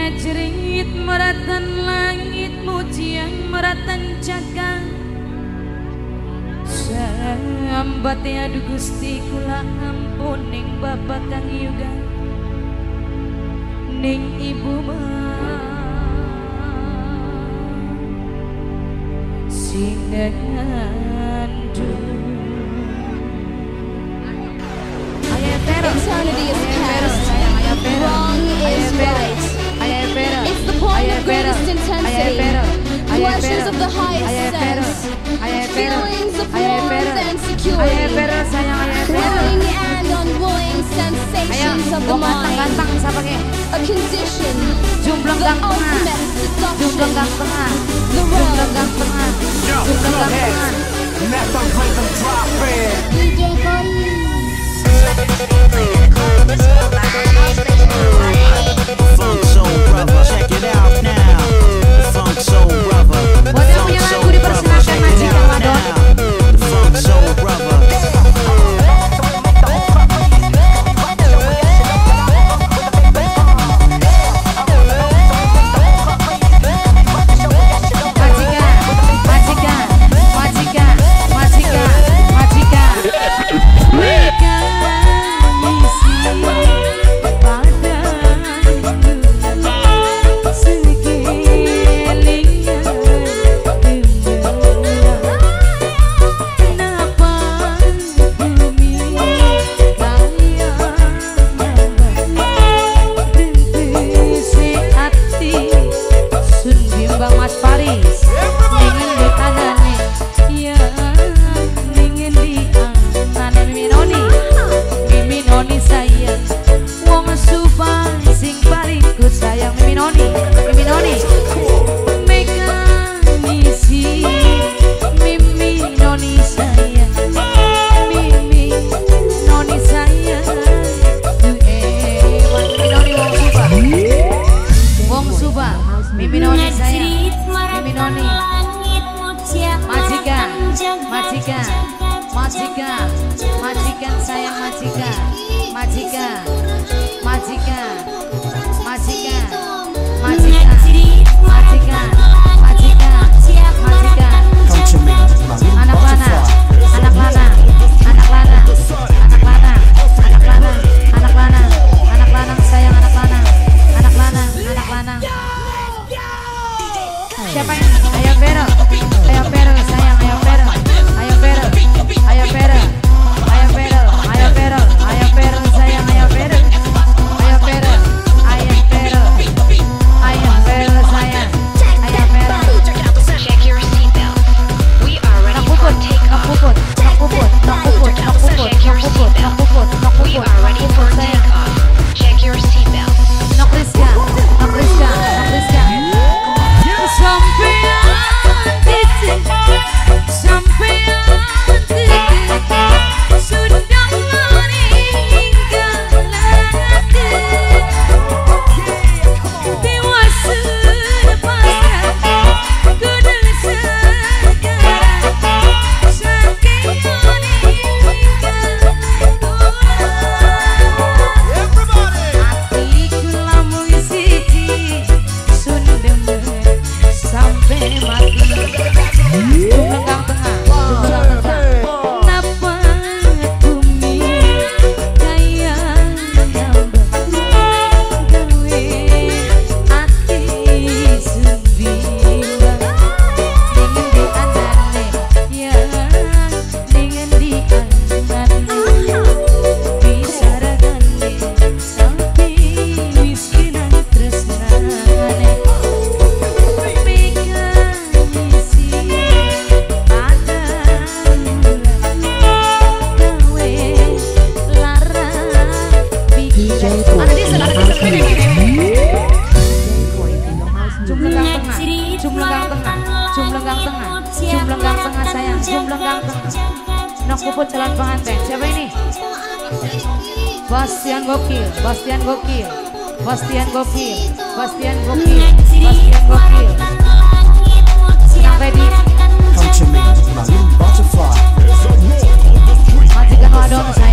Ngajrit meratan langit mujian meratan jagat sambate adu Gusti kula ampun ning bapak kang yuga ning ibu sinandu Eternity is past. Wrong is right. It's the point of greatest intensity. Pleasures of the highest sense. Feelings of warmth and security. Thrilling and unwilling sensations of the mind. A condition. The ultimate seduction. The Let the rhythm drop in. DJ Cody. Funk Soul Brother, check it out now. The Funk Soul Brother. Wadah punya lagu dipersilakan majikan wadon. The Funk Soul Brother. Majikan sayang majikan majikan majikan majikan majikan majikan majikan majikan anak lana anak lana anak lana anak lana anak lana anak lana anak lana sayang anak lana anak lana anak lana siapa yang ayo Vero sayang ayo Vero ayo Vero ayo Vero ayo Vero ayo Vero ayo Vero sayang ayo Vero ayo Vero ayo Vero ayo Vero sayang ayo Vero Check your seatbelt. We are ready for takeoff. Check your seatbelt. We are ready for takeoff. Check your seatbelt. Nokriska sampean titik sampean titik sudah meninggal hati dewasa pasrah kudu sekarang saking meninggal hatiku lamun siji sun demen sampai mati. Jumlah tengah napa bumi kaya nambah gawe hati sembilan dengan diandane ya dengan diandane bisa ragane sampai miskinan tresnane Jumlenggang tengah sayang, jumlenggang tengah. Nok puput jalan pengantin. Siapa ini? Bastian Gokil, Bastian Gokil, Bastian Gokil, Bastian Gokil, Bastian Gokil. Sedang ready. Come to me, my little butterfly. Majikan wadon saya.